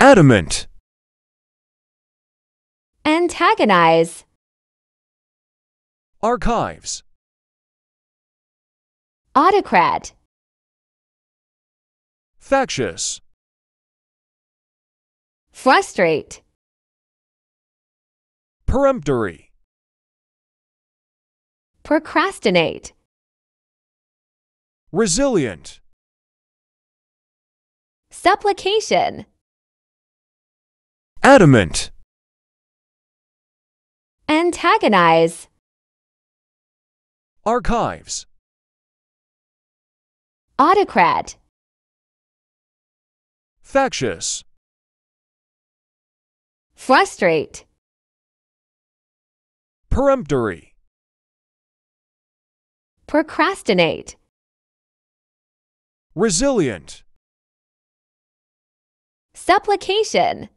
adamant, antagonize, archives, autocrat, factious, frustrate, peremptory, procrastinate, resilient, supplication, adamant, antagonize, archives, autocrat, factious, frustrate, peremptory, procrastinate, resilient, supplication,